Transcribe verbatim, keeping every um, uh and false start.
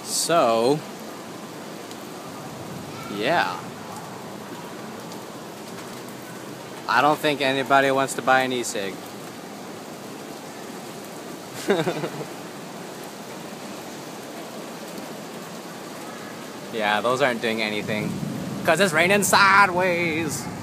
So, yeah. I don't think anybody wants to buy an e-cig. Yeah, those aren't doing anything. Because it's raining sideways.